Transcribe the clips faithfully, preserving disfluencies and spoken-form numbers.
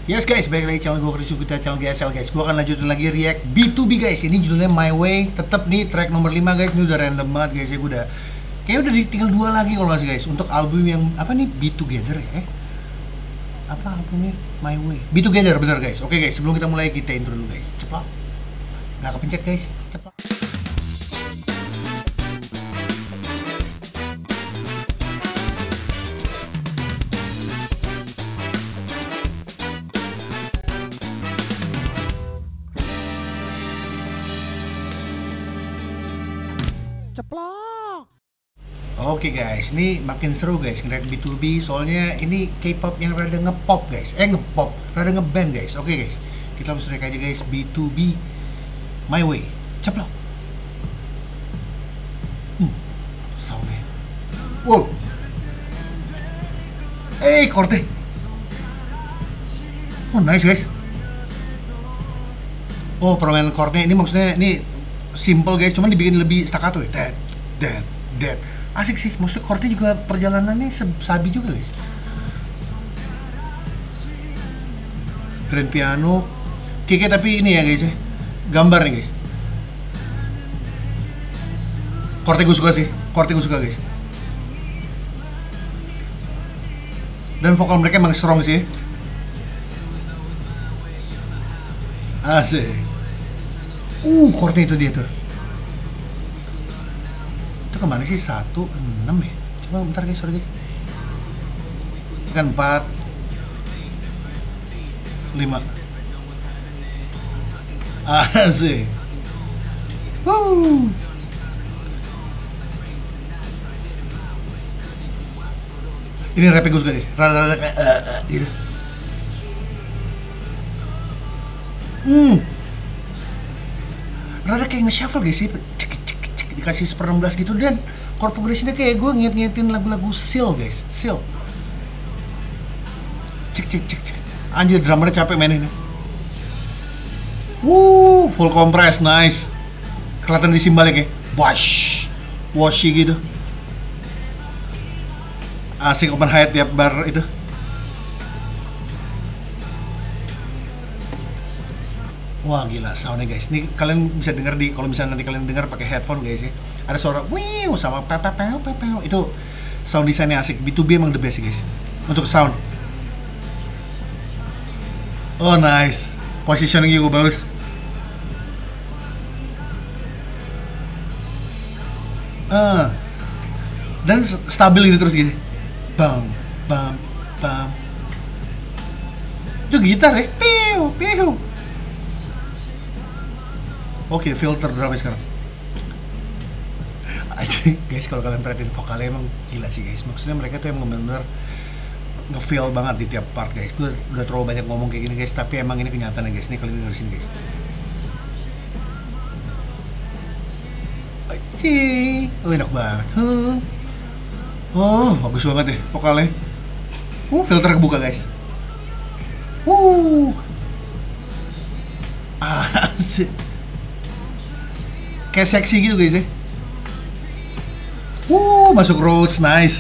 Yes guys, balik lagi channel gue Chris Yukita, channel G S L guys. Gue akan lanjutin lagi react B two B guys. Ini judulnya My Way. Tetap nih track nomor lima guys. Ini udah random banget guys ya. Gue udah kayaknya udah tinggal dua lagi kalau masih guys. Untuk album yang apa nih, Be Together ya. Eh apa albumnya? My Way, Be Together, bener guys. Oke guys, sebelum kita mulai kita intro dulu guys. Ceplok. Gak kepencet guys. Ceplok. Ceplok. Oke guys, ini makin seru guys ngeliat B two B, soalnya ini K-pop yang rada ngepop guys. Eh ngepop, rada ngeband guys. Oke guys, kita langsung react aja guys. B two B My Way. Ceplok. Hmm, soundnya. Wow. Eh, korte. Oh nice guys. Oh, permainan chordnya ini maksudnya ini simple guys, cuman dibikin lebih staccato ya. Dead, dead, dead. Asik sih, maksudnya chordnya juga perjalanannya sabi juga guys. Grand piano, keke tapi ini ya guys ya, gambar nih guys. Chordnya gue suka sih, chordnya gue suka guys. Dan vokal mereka emang strong sih. Asik. Uh, chordnya itu dia tuh. Itu kemana sih? Satu, enam ya? Coba bentar guys, sorry guys. Kan empat, lima. Asik. Wuh. Ini rapnya gue suka deh. Rada-rada kayak uh, uh, gitu. Hmm. Rada kayak nge-shuffle guys sih, cek, cek, cek, dikasih seper enam belas gitu, dan chord progressionnya kayak gue nginget-ngingetin lagu-lagu Seal guys, Seal. Cek, cek, cek, cek. Anjir, drummernya capek mainin. Wuh, full compress, nice. Kelihatan di simbalnya kayak wash, washy gitu. Asik open hi-hat tiap bar itu. Wah gila soundnya guys. Ini kalian bisa dengar di, kalau misalnya nanti kalian dengar pakai headphone guys ya, ada suara wiu sama pepepeo pepeo. Itu sound desainnya asik. B two B emang the best guys untuk sound. Oh nice, positioning juga bagus. Uh, dan stabil gitu terus gini. Bam bam bam. Itu gitar ya. Piu piu. Oke, okay, filter drumnya sekarang. Aja guys, kalau kalian perhatiin vokalnya emang gila sih guys. Maksudnya mereka tuh emang benar-benar nge-feel banget di tiap part guys. Gue udah terlalu banyak ngomong kayak gini guys, tapi emang ini kenyataan guys. Nih kalian denger sini guys. Aji, oh enak banget. Huh. Oh, bagus banget deh vokalnya. Uh, filter kebuka guys. Uh, asik. Kayak seksi gitu guys ya. Wuh, masuk Rhodes, nice.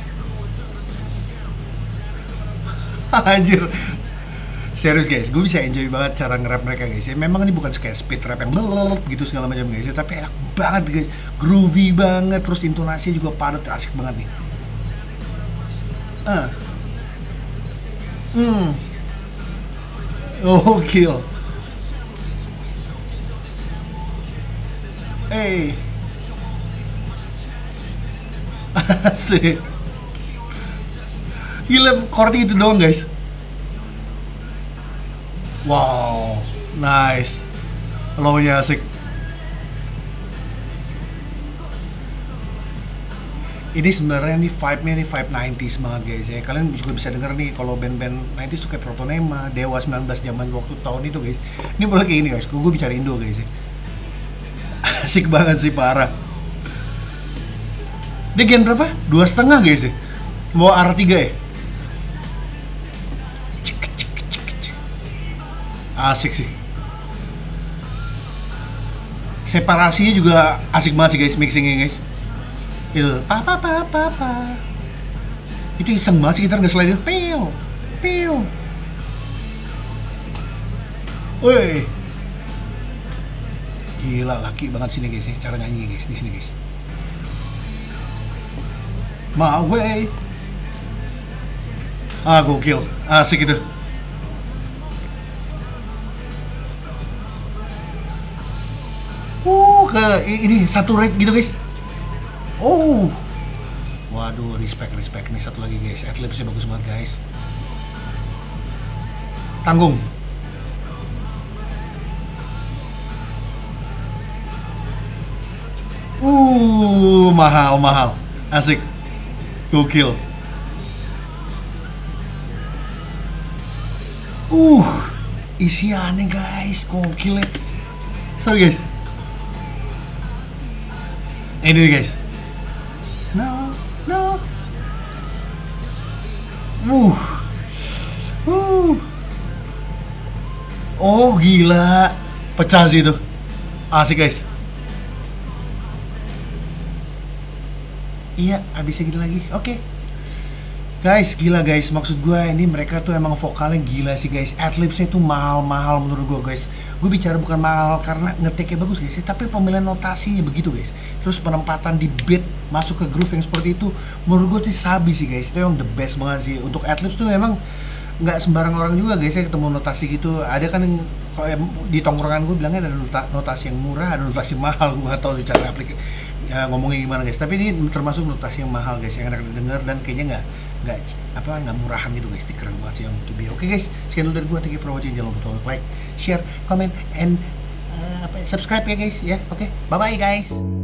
Anjir. Serius guys, gue bisa enjoy banget cara nge-rap mereka guys ya. Memang ini bukan kayak speed rap yang blablabla gitu segala macam guys ya, tapi enak banget guys. Groovy banget, terus intonasinya juga padat, asik banget nih. Ah. Hmm. Oh, kill. Eh, asik. Gila, chordnya itu doang guys. Wow, nice. Low-nya asik. Ini sebenarnya nih vibe-nya nih vibe nineties banget guys ya. Kalian juga bisa denger nih kalau band-band nineties tuh kayak Protonema, Dewa sembilan belas zaman waktu tahun itu guys. Ini boleh kayak ini guys. Gue bicara Indo guys ya. Asik banget sih, parah. Dia gen berapa? Dua setengah guys ya. Mau R tiga ya. Asik sih. Separasinya juga asik banget sih guys, mixingnya guys. Itu pa pa pa pa pa. Itu iseng banget sih gitar nggak slide itu. Piu, piu. Woi. Gila, laki banget sini guys ya, cara nyanyi guys di sini guys. My way. Ah, gokil. Asik itu. Uh, ke ini satu rate gitu guys. Oh. Waduh, respect, respect. Nih satu lagi guys, adlibsnya bagus banget guys. Tanggung. Uh, mahal, mahal. Asik. Gokil. Uh, isiannya guys, gokil ya. Sorry guys. Ini nih guys. No, no. Uh. Uh. Oh, gila. Pecah sih itu. Asik guys. Iya, habisnya gitu lagi. Oke. Okay. Guys, gila guys. Maksud gue ini mereka tuh emang vokalnya gila sih guys. Adlibsnya tuh mahal-mahal menurut gue guys. Gue bicara bukan mahal karena ngeteknya bagus guys, tapi pemilihan notasinya begitu guys. Terus penempatan di beat masuk ke groove yang seperti itu, menurut gue tuh sabi sih guys. Itu yang the best banget sih. Untuk adlibs tuh memang nggak sembarang orang juga guys ya ketemu notasi gitu. Ada kan yang di tongkrongan gue bilangnya ada notasi yang murah, ada notasi mahal. Gue nggak tahu cara aplikasi ya, ngomongnya gimana guys. Tapi ini termasuk notasi yang mahal guys, yang enak didengar dan kayaknya nggak nggak apa nggak murahan gitu guys. Keren banget sih yang to be. Oke guys, sekian dulu dari gue. Thank you for watching. Jangan lupa untuk like, share, comment, and uh, apa, subscribe ya guys ya. Oke, bye bye guys.